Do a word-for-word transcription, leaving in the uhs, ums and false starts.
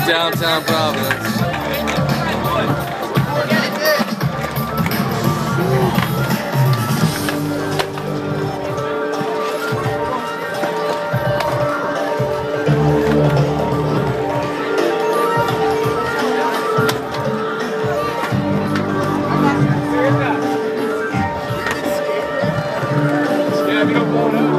downtown Providence. Yeah, we don't blow it up.